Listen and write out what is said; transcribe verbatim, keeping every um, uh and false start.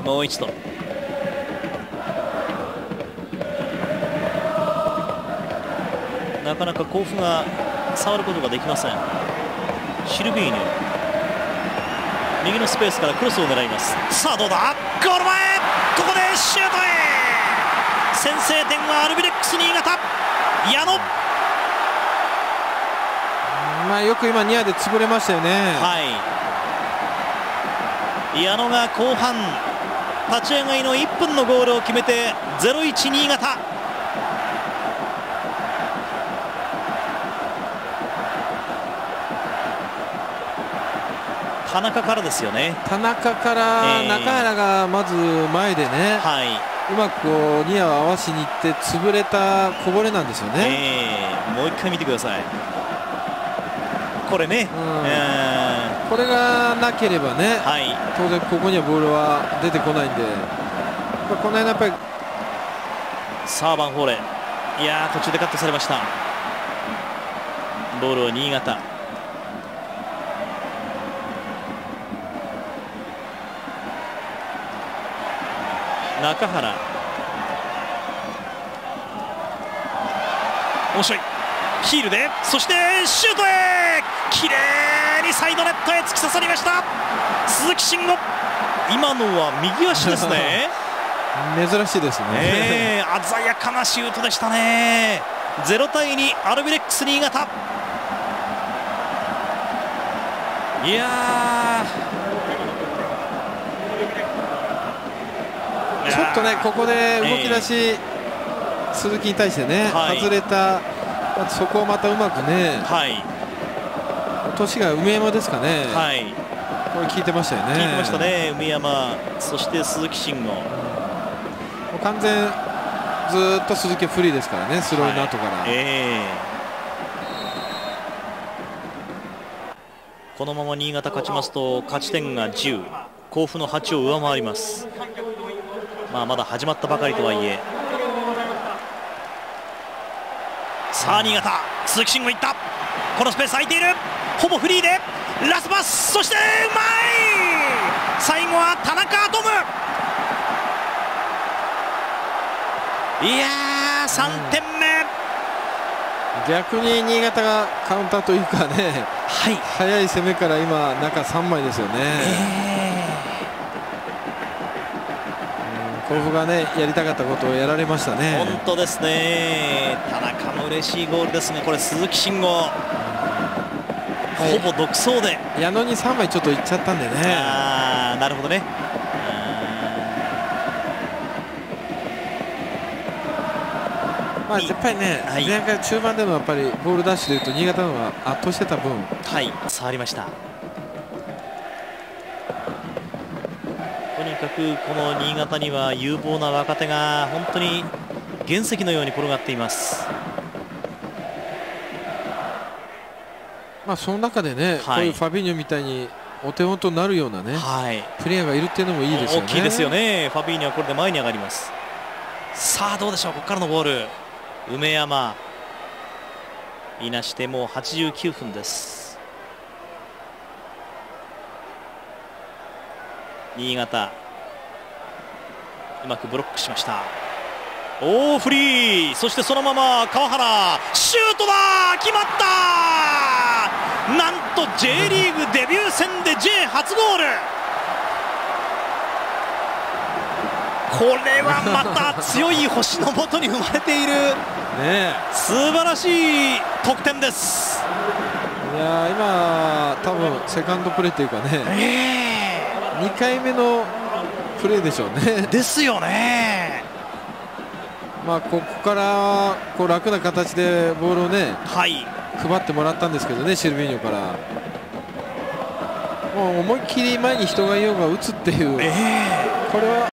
もう一度。なかなか甲府が触ることができません。シルビーニョ、右のスペースからクロスを狙います。さあどうだ、ゴール前、ここでシュートへ。先制点はアルビレックス新潟、矢野。 まあよく今ニアで潰れましたよね。 はい、矢野が後半立ち上がりのいっぷんのゴールを決めて ゼロたいいち 新潟。田中からですよね。 田中から中原がまず前でね、 はい、 うまくこうニアを合わしにいって潰れたこぼれなんですよね。 えー、もう一回見てください。これね、 うんえー、 これがなければね、はい、当然ここにはボールは出てこないんで、この辺やっぱりさあバンフォーレ、いやー途中でカットされました。ボールを新潟。中原、面白いヒールで、そしてシュートへ、きれいにサイドネットへ突き刺さりました鈴木慎吾。今のは右足ですね珍しいですね、 えー、鮮やかなシュートでしたね。ゼロたいにアルビレックス新潟。いやちょっとねここで動き出し、えー、鈴木に対してね、はい、外れた、そこをまたうまくね、はい、年が梅山ですかね、はい、これ聞いてましたよね。 聞いてましたね、梅山、そして鈴木慎吾。もう完全ずっと鈴木フリーですからね、スローインの後から、はい、えー、このまま新潟勝ちますと勝ち点がじゅう、甲府のはちを上回ります。まあまだ始まったばかりとはいえ。さあ新潟、鈴木慎吾いった、このスペース空いている、ほぼフリーでラストパス、そしてうまい、最後は田中アトム。いやーさんてんめ、 逆に新潟がカウンターというかね、はい、早い攻めから今中さんまいですよね、えー、甲府がねやりたかったことをやられましたね。 本当ですね。田中も嬉しいゴールですね。これ鈴木慎吾、はい、ほぼ独走で矢野にさんまいちょっといっちゃったんでね。 あーなるほどね。 まあやっぱりね、はい、前回中盤でのやっぱりボールダッシュでいうと新潟の方が圧倒してた分、 はい、触りました。とにかくこの新潟には有望な若手が本当に原石のように転がっています。 まあその中でね、はい、こういうファビーニョみたいにお手元になるようなね、はい、プレーヤーがいるっていうのもいいですよね。 大きいですよね。ファビーニョはこれで前に上がります。さあどうでしょう、ここからのボール、梅山いなしてもうはちじゅうきゅうふんです。新潟うまくブロックしました。おーフリー、そしてそのまま川原シュートだ、決まった。なんと J リーグデビュー戦で J 初ゴール。これはまた強い星のもとに生まれているね、素晴らしい得点です。 いや今多分セカンドプレーというかね、えー、にかいめのプレーでしょうね。 ですよね。 まあここからこう楽な形でボールをね、はい、配ってもらったんですけどね、シルビーニョから。もう思いっきり前に人がいようが打つっていう、えー、これは